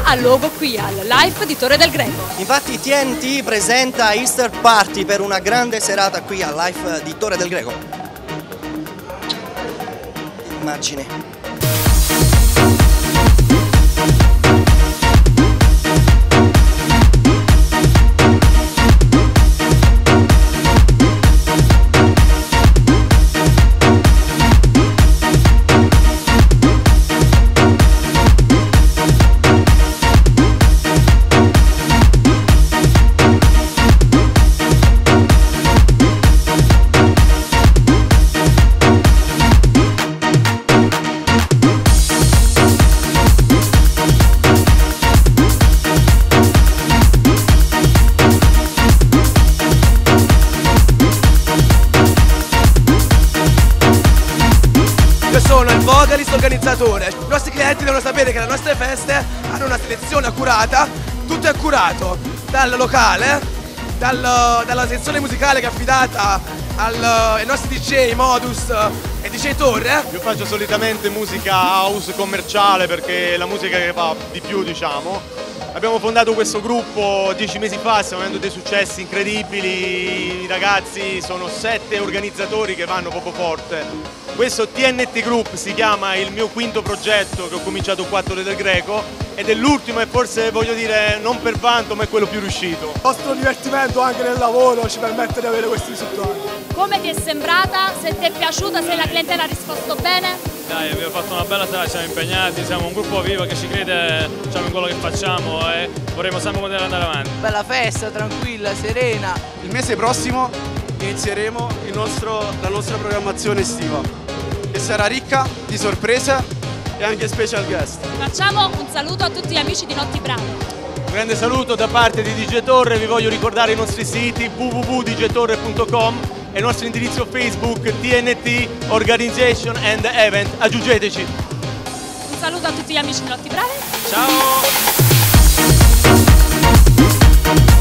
ha luogo qui al Live di Torre del Greco. Infatti TNT presenta Easter Party per una grande serata qui al Live di Torre del Greco. Immagine. Sono il vocalist organizzatore. I nostri clienti devono sapere che le nostre feste hanno una selezione accurata, tutto è accurato, dal locale, dalla sezione musicale che è affidata ai nostri DJ Modus e DJ Torre. Io faccio solitamente musica house commerciale perché è la musica che va di più, diciamo. Abbiamo fondato questo gruppo 10 mesi fa, stiamo avendo dei successi incredibili, i ragazzi sono 7 organizzatori che vanno proprio forte. Questo TNT Group si chiama il mio quinto progetto che ho cominciato qua a Torre del Greco ed è l'ultimo e forse voglio dire non per vanto ma è quello più riuscito. Il nostro divertimento anche nel lavoro ci permette di avere questi risultati. Come ti è sembrata? Se ti è piaciuta, se la clientela ha risposto bene? Dai, abbiamo fatto una bella serata, siamo impegnati, siamo un gruppo vivo che ci crede, diciamo, in quello che facciamo e vorremmo sempre poter andare avanti. Bella festa, tranquilla, serena. Il mese prossimo inizieremo la nostra programmazione estiva, che sarà ricca di sorprese e anche special guest. Facciamo un saluto a tutti gli amici di Notti Brave. Un grande saluto da parte di DJ Torre, vi voglio ricordare i nostri siti www.djtorre.com e il nostro indirizzo Facebook TNT Organization and Event, aggiungeteci. Un saluto a tutti gli amici di Notti Brave. Ciao!